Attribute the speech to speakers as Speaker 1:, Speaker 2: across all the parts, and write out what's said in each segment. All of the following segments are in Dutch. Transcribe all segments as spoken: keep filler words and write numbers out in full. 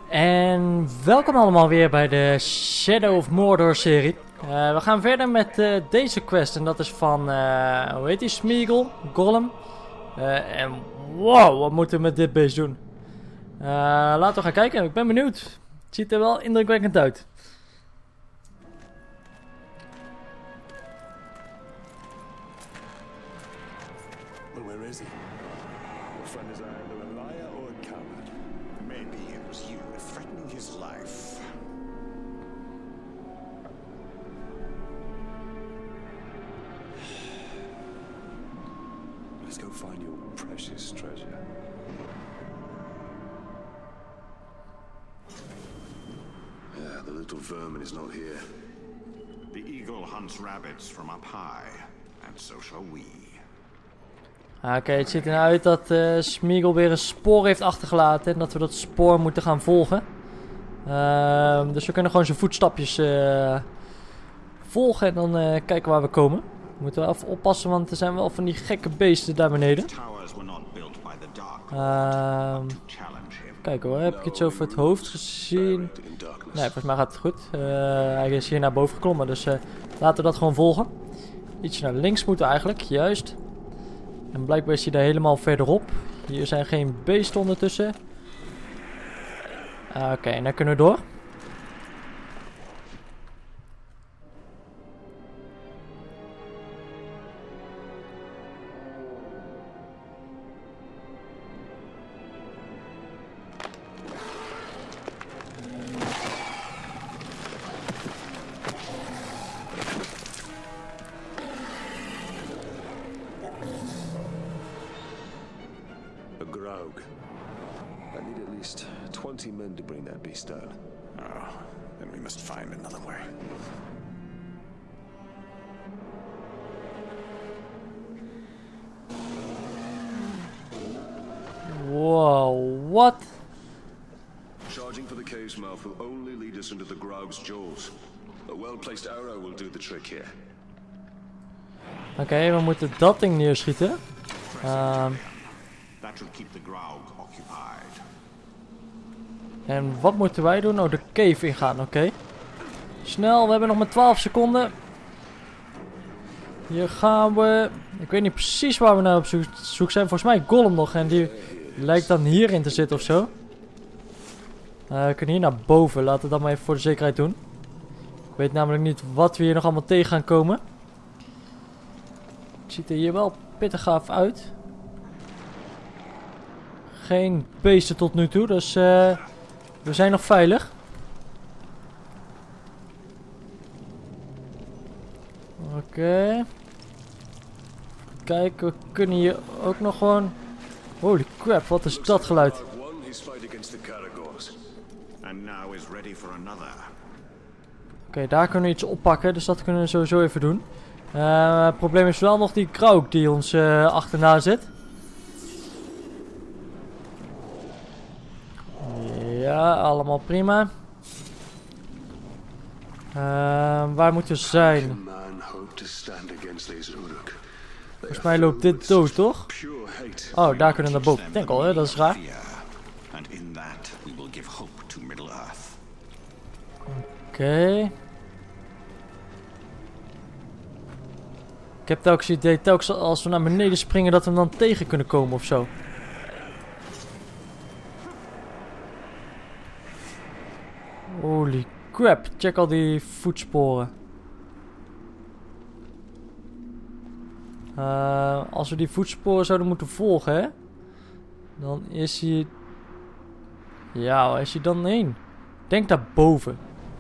Speaker 1: En welkom allemaal weer bij de Shadow of Mordor serie. Uh, we gaan verder met uh, deze quest en dat is van, uh, hoe heet die, Smeagol, Gollum. Uh, en wow, wat moeten we met dit beest doen? Uh, laten we gaan kijken, ik ben benieuwd. Het ziet er wel indrukwekkend uit.
Speaker 2: Well, where is he? Your friend is either a liar or a coward. Maybe it was you threatening his life. Let's go find your precious treasure. Yeah, the little vermin is not here.
Speaker 3: The eagle hunts rabbits from up high, and so shall we.
Speaker 1: Oké, okay, het ziet er nou uit dat uh, Smeagol weer een spoor heeft achtergelaten en dat we dat spoor moeten gaan volgen. Uh, dus we kunnen gewoon zijn voetstapjes uh, volgen en dan uh, kijken waar we komen. We moeten wel even oppassen, want er zijn wel van die gekke beesten daar beneden. Uh, kijk hoor, heb ik iets over het hoofd gezien? Nee, volgens mij gaat het goed. Uh, hij is hier naar boven geklommen, dus uh, laten we dat gewoon volgen. Ietsje naar links moeten we eigenlijk, juist. En blijkbaar is hij daar helemaal verderop. Hier zijn geen beesten ondertussen. Oké, okay, en dan kunnen we door.
Speaker 2: I need at least twenty men to bring that beast down.
Speaker 3: Oh, then we must find another way.
Speaker 1: Whoa, what?
Speaker 2: Charging for the cave's mouth will only lead us into the Graug's jaws. A well-placed arrow will do the trick here.
Speaker 1: Oké, okay, we moeten dat ding neerschieten. Uh,
Speaker 3: That should keep the Graug occupied.
Speaker 1: En wat moeten wij doen? Oh, de cave ingaan, oké. Okay. Snel, we hebben nog maar twaalf seconden. Hier gaan we. Ik weet niet precies waar we nou op zoek, zoek zijn. Volgens mij Gollum nog en die lijkt dan hierin te zitten of zo. Uh, we kunnen hier naar boven. Laten we dat maar even voor de zekerheid doen. Ik weet namelijk niet wat we hier nog allemaal tegen gaan komen. Het ziet er hier wel pittig gaaf uit. Geen beesten tot nu toe, dus uh, we zijn nog veilig. Oké. Okay. Kijk, we kunnen hier ook nog gewoon... Holy crap, wat is dat geluid? Oké, okay, daar kunnen we iets oppakken, dus dat kunnen we sowieso even doen. Uh, het probleem is wel nog die Graug die ons uh, achterna zit. Ja, allemaal prima. Uh, waar moeten we zijn? Volgens mij loopt dit dood, toch? Oh, daar kunnen we naar boven. Ik denk al, hè? Dat is raar. Oké. Okay. Ik heb telkens het idee, telkens als we naar beneden springen, dat we hem dan tegen kunnen komen of zo. Holy crap, check al die voetsporen. Uh, als we die voetsporen zouden moeten volgen, hè, dan is hij... Ja, waar is hij dan heen? Denk daarboven.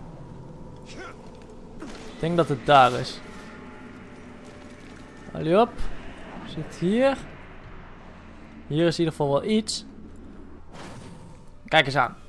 Speaker 1: Ik denk dat het daar is. Allee op. Zit hier. Hier is in ieder geval wel iets. Kijk eens aan.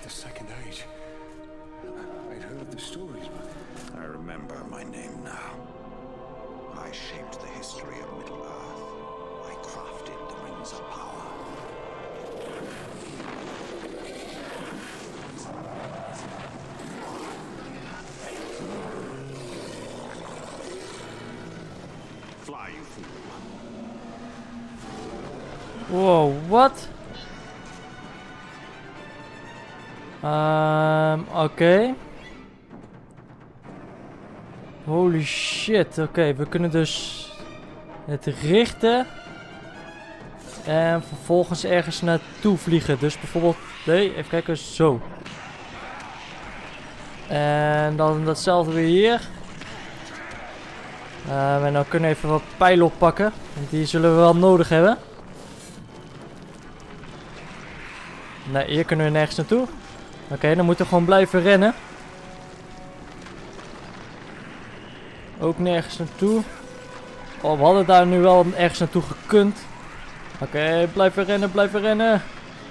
Speaker 2: the Second Age. I'd heard the stories, but
Speaker 3: I remember my name now. I shaped the history of Middle-earth. I crafted the Rings of Power. Fly, you fool.
Speaker 1: Wow, wat? Ehm, oké. Okay. Holy shit, oké, okay, we kunnen dus het richten en vervolgens ergens naartoe vliegen. Dus bijvoorbeeld, nee, even kijken, zo. En dan datzelfde weer hier. Uh, en dan kunnen we even wat pijlen oppakken, want die zullen we wel nodig hebben. Nee, hier kunnen we nergens naartoe. Oké, okay, dan moeten we gewoon blijven rennen. Ook nergens naartoe. Oh, we hadden daar nu wel ergens naartoe gekund. Oké, okay, blijven rennen, blijven rennen.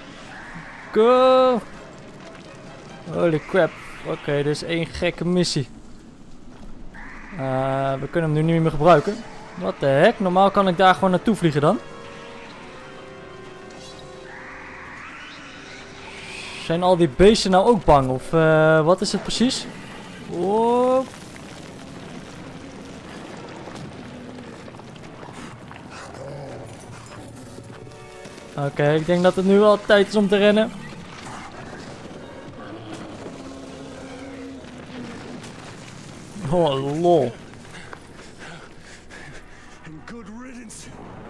Speaker 1: Go! Holy crap. Oké, okay, dit is één gekke missie. Uh, we kunnen hem nu niet meer gebruiken. Wat de heck? Normaal kan ik daar gewoon naartoe vliegen dan. Zijn al die beesten nou ook bang? Of uh, wat is het precies? Oh. Oké, okay, ik denk dat het nu wel tijd is om te rennen. Oh, lol.
Speaker 2: good riddance.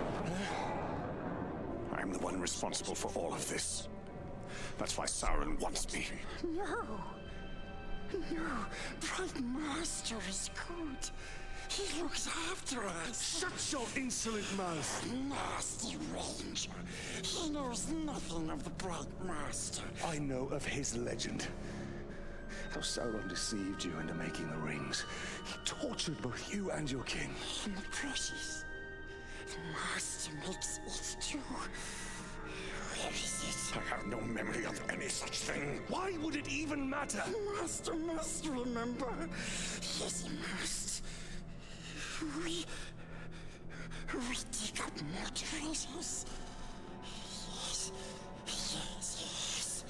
Speaker 2: I'm the one responsible for all of this. That's why Sauron wants me.
Speaker 4: No. No. Bright Master is good. He looks after us.
Speaker 2: Shut your insolent mouth.
Speaker 4: Nasty ranger. He knows nothing of the Bright Master.
Speaker 2: I know of his legend. How Sauron deceived you into making the rings. He tortured both you and your king.
Speaker 4: And the precious. The Master makes it too. Where is it?
Speaker 2: I have no memory of any such thing. Why would it even matter?
Speaker 4: The Master must remember. Yes, he must. We... We dig up more treasures. Yes, yes, yes.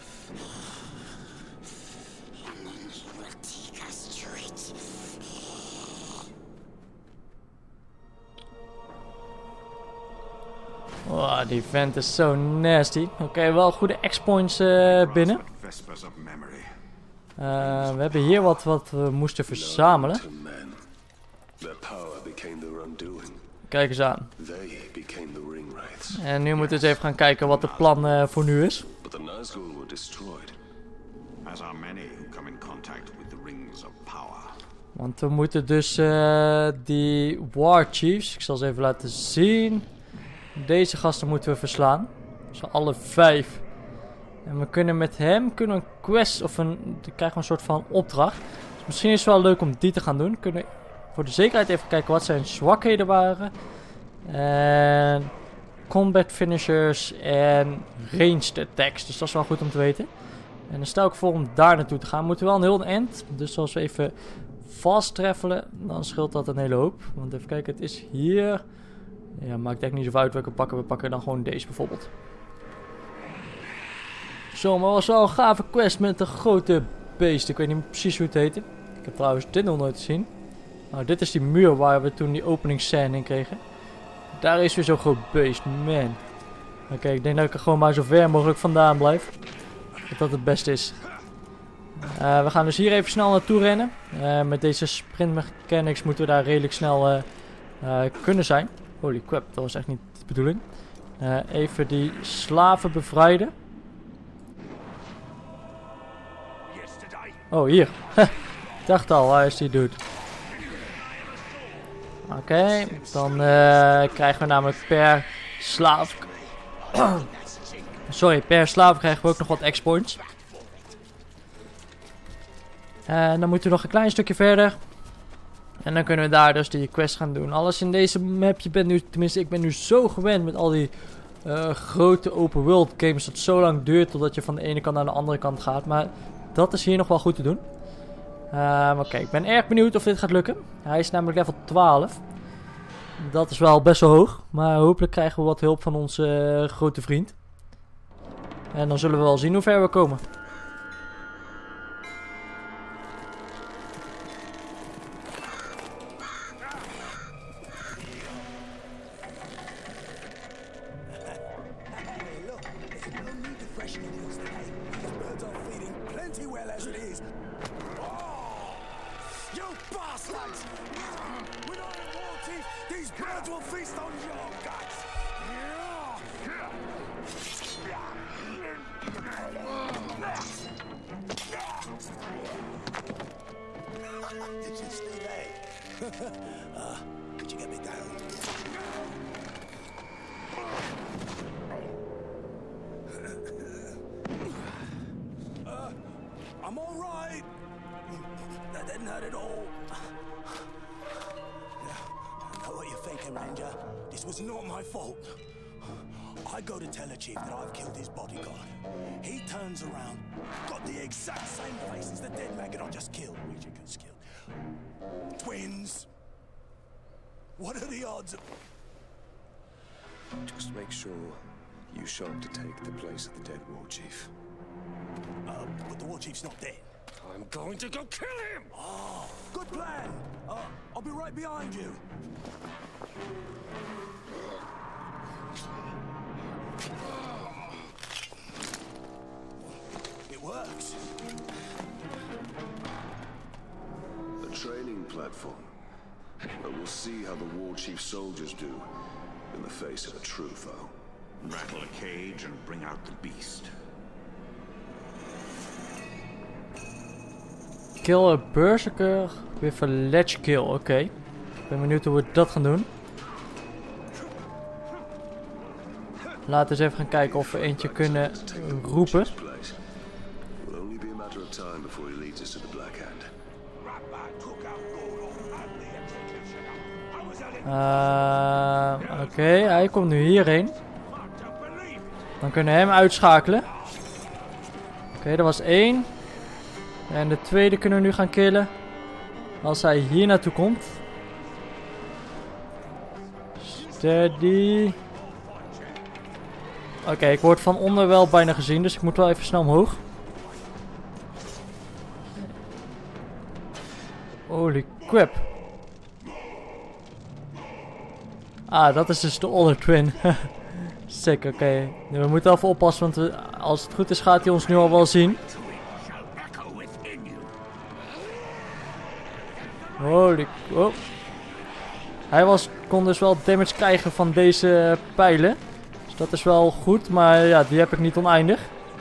Speaker 4: And then he will take us to it.
Speaker 1: Oh, die vent is zo nasty. Oké, okay, wel goede X-points uh, binnen. Uh, we hebben hier wat, wat we moesten verzamelen. Kijk eens aan. En nu moeten we eens even gaan kijken wat het plan uh, voor nu is. Want we moeten dus uh, die War Chiefs, ik zal ze even laten zien. Deze gasten moeten we verslaan. Dus alle vijf. En we kunnen met hem kunnen een quest of een, dan krijgen we een soort van opdracht. Dus misschien is het wel leuk om die te gaan doen. Kunnen we voor de zekerheid even kijken wat zijn zwakheden waren. En combat finishers en ranged attacks. Dus dat is wel goed om te weten. En dan stel ik voor om daar naartoe te gaan. We moeten wel een heel eind. Dus als we even fast travelen, dan scheelt dat een hele hoop. Want even kijken, het is hier. Ja, maakt echt niet zoveel uit welke pakken. We pakken dan gewoon deze bijvoorbeeld. Zo, maar was wel een gave quest met een grote beest. Ik weet niet precies hoe het heette. Ik heb trouwens dit nog nooit gezien. Nou, dit is die muur waar we toen die openingsscène in kregen. Daar is weer zo'n groot beest, man. Oké, okay, ik denk dat ik er gewoon maar zo ver mogelijk vandaan blijf. Dat dat het beste is. Uh, we gaan dus hier even snel naartoe rennen. Uh, met deze sprint mechanics moeten we daar redelijk snel uh, uh, kunnen zijn. Holy crap, dat was echt niet de bedoeling. Uh, even die slaven bevrijden. Oh, hier. Ik dacht al, waar is die dude? Oké, okay, dan uh, krijgen we namelijk per slaaf... Sorry, per slaaf krijgen we ook nog wat X-points. En dan moeten we nog een klein stukje verder. En dan kunnen we daar dus die quest gaan doen. Alles in deze map, je bent nu, tenminste ik ben nu zo gewend met al die uh, grote open world games dat zo lang duurt totdat je van de ene kant naar de andere kant gaat. Maar dat is hier nog wel goed te doen. Uh, Oké, okay, ik ben erg benieuwd of dit gaat lukken. Hij is namelijk level twaalf. Dat is wel best wel hoog. Maar hopelijk krijgen we wat hulp van onze uh, grote vriend. En dan zullen we wel zien hoe ver we komen.
Speaker 2: uh, could you get me down? uh, I'm all right. That didn't hurt at all. I know what you're thinking, Ranger. This was not my fault. I go to tell the chief that I've killed his bodyguard. He turns around, got the exact same face as the dead maggot I just killed. Regicus killed. Twins. What are the odds of...
Speaker 3: Just make sure you show up to take the place of the dead war chief.
Speaker 2: Uh, but the war chief's not dead.
Speaker 3: I'm going to go kill him!
Speaker 2: Oh, good plan. Uh, I'll be right behind you. It works.
Speaker 3: A training platform. But we'll see how the war chief's soldiers do in the face of a true foe.
Speaker 5: Rattle a cage and bring out the beast.
Speaker 1: Kill a berserker with a ledge kill. Oké. Okay. Ik ben benieuwd hoe we dat gaan doen. Laten we eens even gaan kijken of we eentje kunnen roepen. Uh, Oké, okay, hij komt nu hierheen. Dan kunnen we hem uitschakelen. Oké, okay, er was één. En de tweede kunnen we nu gaan killen. Als hij hier naartoe komt. Steady. Oké, okay, ik word van onder wel bijna gezien, dus ik moet wel even snel omhoog. Holy crap. Ah, dat is dus de Older Twin. Sick, oké. Okay. We moeten even oppassen, want we, als het goed is gaat hij ons nu al wel zien. Holy... Oh. Hij was, kon dus wel damage krijgen van deze pijlen. Dus dat is wel goed, maar ja, die heb ik niet oneindig.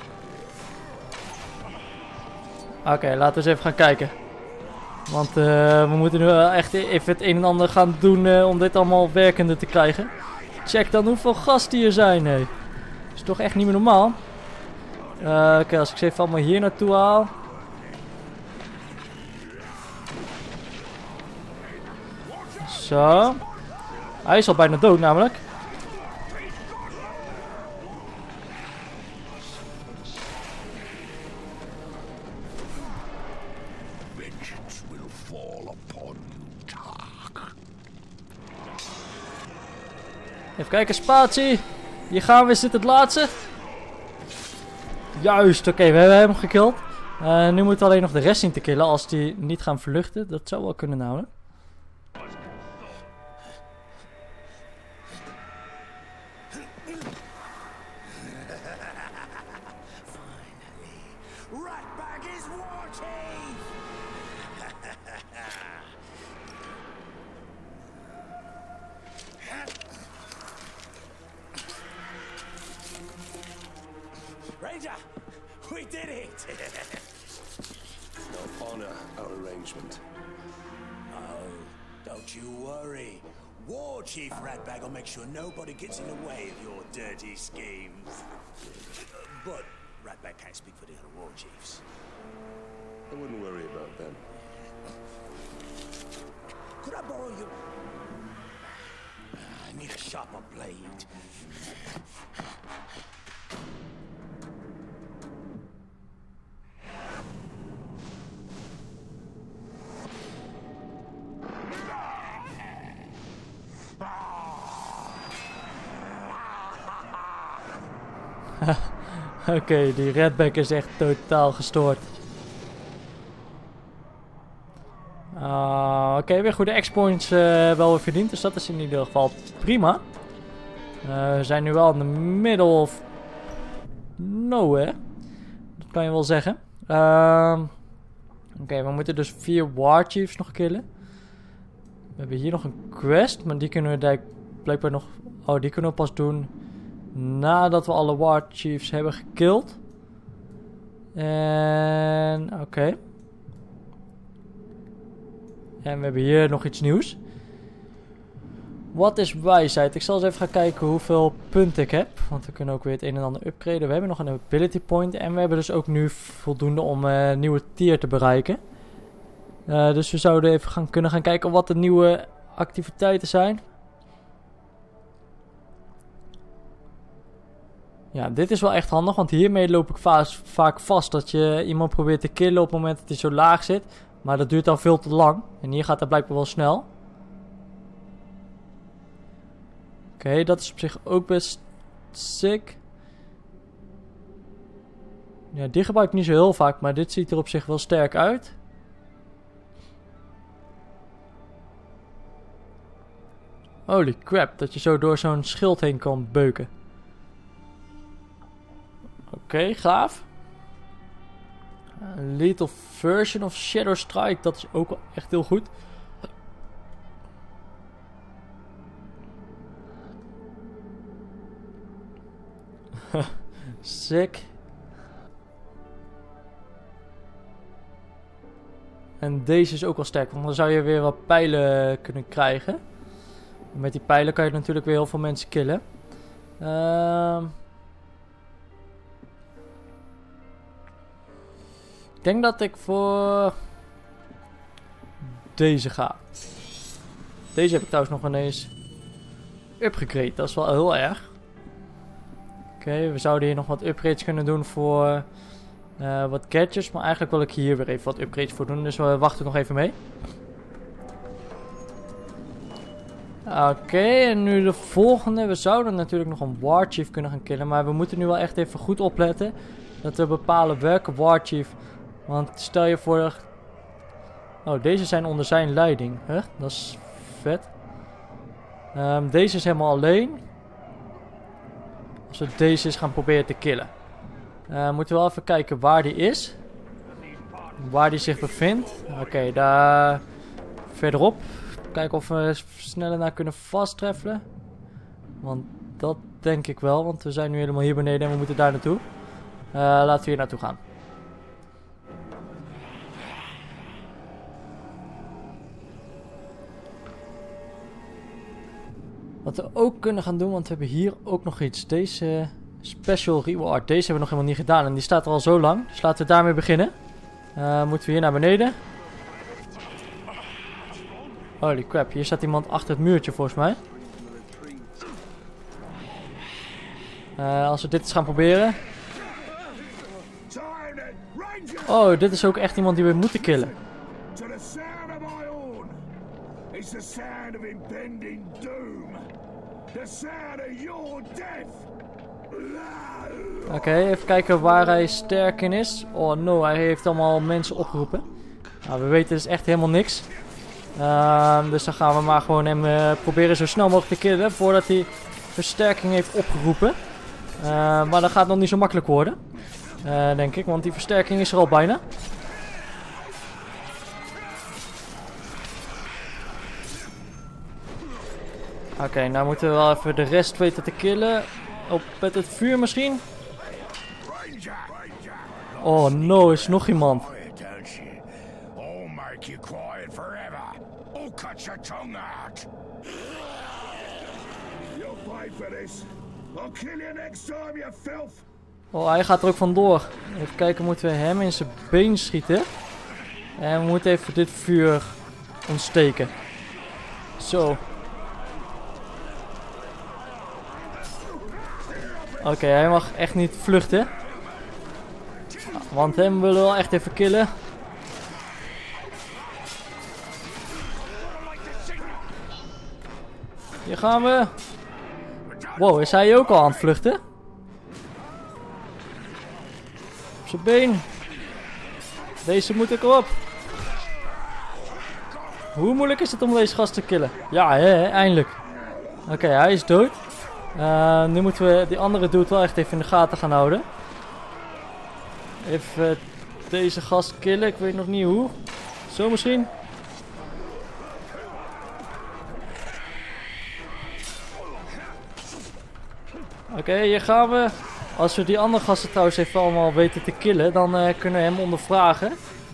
Speaker 1: Oké, okay, laten we eens even gaan kijken. Want uh, we moeten nu echt even het een en ander gaan doen uh, om dit allemaal werkende te krijgen. Check dan hoeveel gasten hier zijn. Nee. Dat is toch echt niet meer normaal. Uh, Oké, okay, als ik ze even allemaal hier naartoe haal. Zo. Hij is al bijna dood namelijk. Even kijken, spatie. Hier gaan we, is dit het laatste? Juist, oké, okay, we hebben hem gekild. Uh, nu moeten we alleen nog de rest zien te killen als die niet gaan vluchten. Dat zou wel kunnen namelijk.
Speaker 2: Ranger, we did it!
Speaker 3: No honor our arrangement.
Speaker 2: Oh, don't you worry. War Chief Ratbag will make sure nobody gets in the way of your dirty schemes. But Ratbag can't speak for the other war chiefs.
Speaker 3: I wouldn't worry about them.
Speaker 2: Could I borrow your... I need a sharper blade.
Speaker 1: Oké, okay, die redback is echt totaal gestoord. Uh, Oké, okay, weer goede X-points uh, wel weer verdiend. Dus dat is in ieder geval prima. Uh, we zijn nu wel in de middle of nowhere. Dat kan je wel zeggen. Uh, Oké, okay, we moeten dus vier War Chiefs nog killen. We hebben hier nog een quest. Maar die kunnen we blijkbaar nog... Oh, die kunnen we pas doen... nadat we alle War Chiefs hebben gekilld. En... Oké. Okay. En we hebben hier nog iets nieuws. Wat is wijsheid? Ik zal eens even gaan kijken hoeveel punten ik heb. Want we kunnen ook weer het een en ander upgraden. We hebben nog een ability point. En we hebben dus ook nu voldoende om een uh, nieuwe tier te bereiken. Uh, dus we zouden even gaan, kunnen gaan kijken wat de nieuwe activiteiten zijn. Ja, dit is wel echt handig. Want hiermee loop ik va vaak vast dat je iemand probeert te killen op het moment dat hij zo laag zit. Maar dat duurt dan veel te lang. En hier gaat dat blijkbaar wel snel. Oké, okay, dat is op zich ook best sick. Ja, die gebruik ik niet zo heel vaak. Maar dit ziet er op zich wel sterk uit. Holy crap, dat je zo door zo'n schild heen kan beuken. Oké, okay, gaaf. Een lethal version of Shadow Strike, dat is ook wel echt heel goed. Sick. En deze is ook wel sterk, want dan zou je weer wat pijlen kunnen krijgen. En met die pijlen kan je natuurlijk weer heel veel mensen killen. Ehm... Uh... Ik denk dat ik voor deze ga. Deze heb ik trouwens nog ineens upgegrade. Dat is wel heel erg. Oké, okay, we zouden hier nog wat upgrades kunnen doen voor uh, wat gadgets. Maar eigenlijk wil ik hier weer even wat upgrades voor doen. Dus we wachten nog even mee. Oké, okay, en nu de volgende. We zouden natuurlijk nog een War Chief kunnen gaan killen. Maar we moeten nu wel echt even goed opletten. Dat we bepalen welke War Chief... Want stel je voor... Oh, deze zijn onder zijn leiding. Huh? Dat is vet. Um, deze is helemaal alleen. Als we deze eens gaan proberen te killen. Uh, moeten we wel even kijken waar die is. Waar die zich bevindt. Oké, okay, daar verderop. Kijken of we sneller naar kunnen vasttreffelen. Want dat denk ik wel. Want we zijn nu helemaal hier beneden en we moeten daar naartoe. Uh, laten we hier naartoe gaan. Wat we ook kunnen gaan doen, want we hebben hier ook nog iets. Deze special reward, deze hebben we nog helemaal niet gedaan. En die staat er al zo lang. Dus laten we daarmee beginnen. Uh, moeten we hier naar beneden. Holy crap, hier staat iemand achter het muurtje volgens mij. Uh, als we dit eens gaan proberen. Oh, dit is ook echt iemand die we moeten killen. Oké, okay, even kijken waar hij sterk in is. Oh no, hij heeft allemaal mensen opgeroepen. Nou, we weten dus echt helemaal niks. Uh, dus dan gaan we maar gewoon hem uh, proberen zo snel mogelijk te killen voordat hij versterking heeft opgeroepen. Uh, maar dat gaat nog niet zo makkelijk worden. Uh, denk ik, want die versterking is er al bijna. Oké, okay, nou moeten we wel even de rest weten te killen. Op met het vuur misschien. Oh no, is nog iemand. Oh, hij gaat er ook vandoor. Even kijken, moeten we hem in zijn been schieten. En we moeten even dit vuur ontsteken. Zo. Oké, okay, hij mag echt niet vluchten. Want hem willen we wel echt even killen. Hier gaan we. Wow, is hij ook al aan het vluchten? Op zijn been. Deze moet ik erop. Hoe moeilijk is het om deze gast te killen? Ja, hè, eindelijk. Oké, okay, hij is dood. Uh, nu moeten we die andere dude wel echt even in de gaten gaan houden. Even deze gast killen. Ik weet nog niet hoe. Zo misschien. Oké, okay, hier gaan we. Als we die andere gasten trouwens even allemaal weten te killen, dan uh, kunnen we hem ondervragen.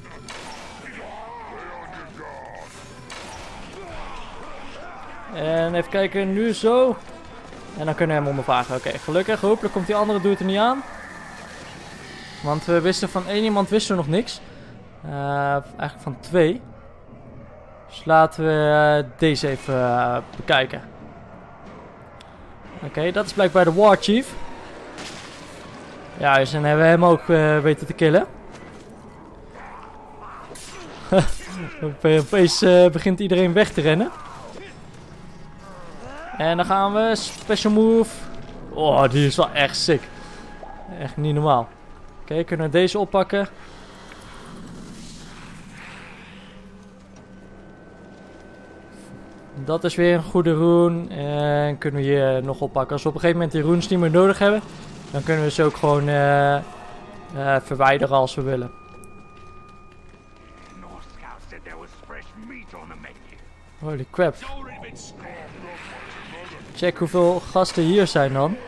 Speaker 1: En even kijken, nu zo. En dan kunnen we hem ondervragen. Oké, okay, gelukkig. Hopelijk komt die andere dude er niet aan. Want we wisten van één iemand wisten we nog niks. Uh, eigenlijk van twee. Dus laten we uh, deze even uh, bekijken. Oké, okay, dat is blijkbaar de War Chief. Ja, dus dan hebben we hem ook uh, weten te killen. Opeens uh, begint iedereen weg te rennen. En dan gaan we. Special move. Oh, die is wel echt sick. Echt niet normaal. Oké, okay, kunnen we deze oppakken. Dat is weer een goede rune. En kunnen we hier nog oppakken. Als we op een gegeven moment die runes niet meer nodig hebben, dan kunnen we ze ook gewoon uh, uh, verwijderen als we willen. Holy crap. Check hoeveel gasten hier zijn dan.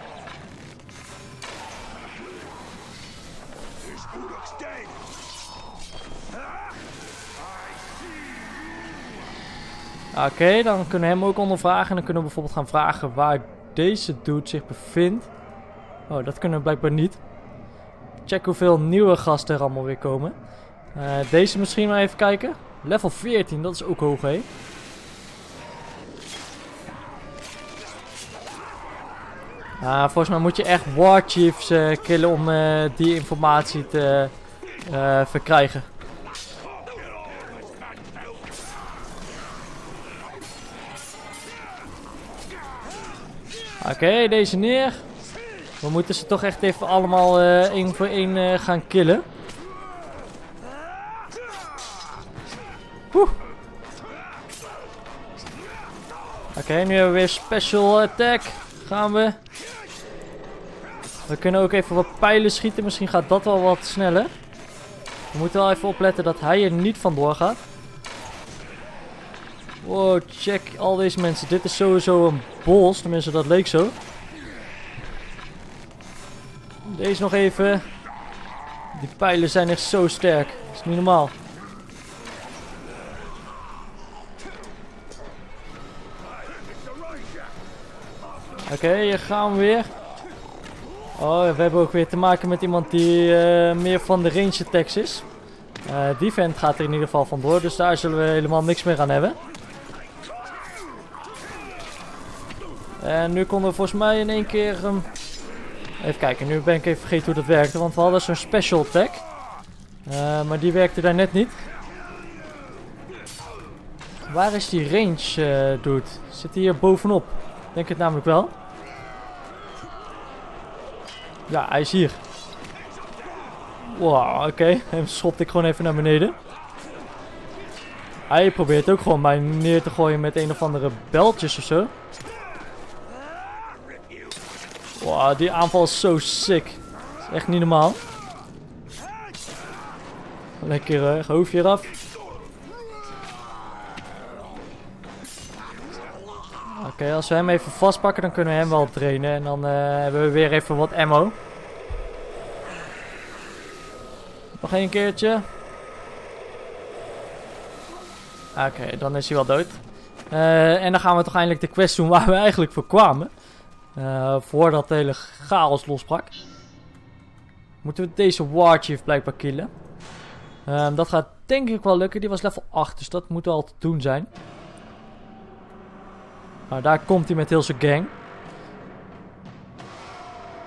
Speaker 1: Oké, okay, dan kunnen we hem ook ondervragen. En dan kunnen we bijvoorbeeld gaan vragen waar deze dude zich bevindt. Oh, dat kunnen we blijkbaar niet. Check hoeveel nieuwe gasten er allemaal weer komen. Uh, deze misschien maar even kijken. Level veertien, dat is ook hoog, hè? Uh, volgens mij moet je echt War Chiefs uh, killen om uh, die informatie te uh, verkrijgen. Oké, okay, deze neer. We moeten ze toch echt even allemaal uh, één voor één uh, gaan killen. Oké, okay, nu hebben we weer special attack. Gaan we. We kunnen ook even wat pijlen schieten. Misschien gaat dat wel wat sneller. We moeten wel even opletten dat hij er niet vandoor gaat. Wow, check al deze mensen. Dit is sowieso een bos. Tenminste, dat leek zo. Deze nog even. Die pijlen zijn echt zo sterk. Dat is niet normaal. Oké, okay, hier gaan we weer. Oh, we hebben ook weer te maken met iemand die uh, meer van de range attacks is. Uh, die vent gaat er in ieder geval vandoor. Dus daar zullen we helemaal niks meer aan hebben. En nu konden we volgens mij in één keer... Um... Even kijken, nu ben ik even vergeten hoe dat werkte. Want we hadden zo'n special attack. Uh, maar die werkte daar net niet. Waar is die range, uh, dude? Zit hij hier bovenop? Denk het namelijk wel. Ja, hij is hier. Wow, oké. Okay. Hem schopte ik gewoon even naar beneden. Hij probeert ook gewoon mij neer te gooien met een of andere beltjes of zo. Wow, die aanval is zo sick. Dat is echt niet normaal. Lekker uh, hoofdje eraf. Oké, okay, als we hem even vastpakken, dan kunnen we hem wel trainen. En dan uh, hebben we weer even wat ammo. Nog één keertje. Oké, okay, dan is hij wel dood. Uh, en dan gaan we toch eindelijk de quest doen waar we eigenlijk voor kwamen. Uh, voordat de hele chaos losbrak. Moeten we deze War Chief blijkbaar killen. Uh, dat gaat denk ik wel lukken. Die was level acht, dus dat moet wel te doen zijn. Nou, daar komt hij met heel zijn gang.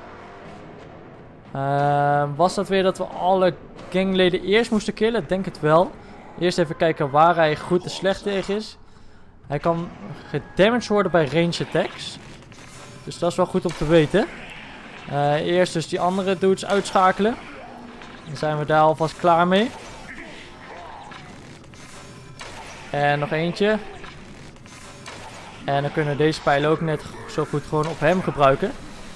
Speaker 1: Uh, was dat weer dat we alle gangleden eerst moesten killen? Ik denk het wel. Eerst even kijken waar hij goed en slecht tegen is. Hij kan gedamaged worden bij range attacks. Dus dat is wel goed om te weten. Uh, eerst dus die andere dudes uitschakelen. Dan zijn we daar alvast klaar mee. En nog eentje. En dan kunnen we deze pijlen ook net zo goed gewoon op hem gebruiken.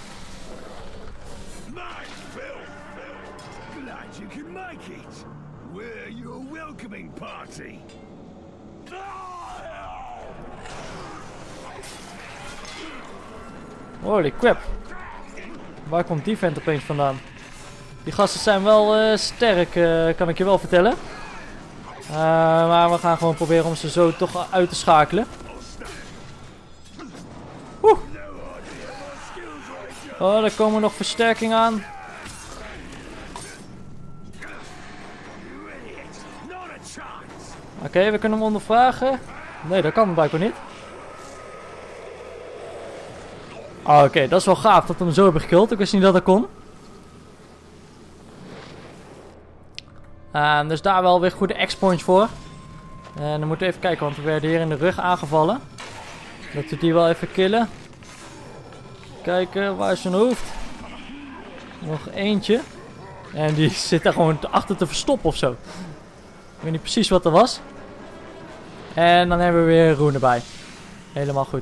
Speaker 1: Holy crap. Waar komt die vent opeens vandaan? Die gasten zijn wel uh, sterk, uh, kan ik je wel vertellen. Uh, maar we gaan gewoon proberen om ze zo toch uit te schakelen. Oeh. Oh, er komen nog versterkingen aan. Oké, okay, we kunnen hem ondervragen. Nee, dat kan blijkbaar niet. Oh, oké, okay, dat is wel gaaf dat we hem zo hebben gekillt. Ik wist niet dat dat kon. Uh, dus daar wel weer goede X-points voor. En dan moeten we even kijken, want we werden hier in de rug aangevallen. Dat we die wel even killen. Kijken, waar is zijn hoofd? Nog eentje. En die zit daar gewoon achter te verstoppen of zo. Ik weet niet precies wat er was. En dan hebben we weer Roen erbij. Helemaal goed.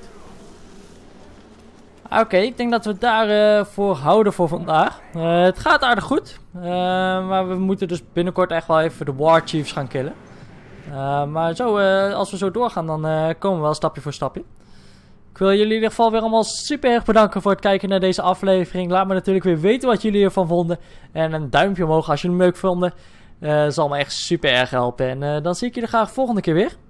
Speaker 1: Oké, okay, ik denk dat we het daarvoor uh, houden voor vandaag. Uh, het gaat aardig goed. Uh, maar we moeten dus binnenkort echt wel even de War Chiefs gaan killen. Uh, maar zo, uh, als we zo doorgaan, dan uh, komen we wel stapje voor stapje. Ik wil jullie in ieder geval weer allemaal super erg bedanken voor het kijken naar deze aflevering. Laat me natuurlijk weer weten wat jullie ervan vonden. En een duimpje omhoog als jullie hem leuk vonden. Uh, zal me echt super erg helpen. En uh, dan zie ik jullie graag volgende keer weer.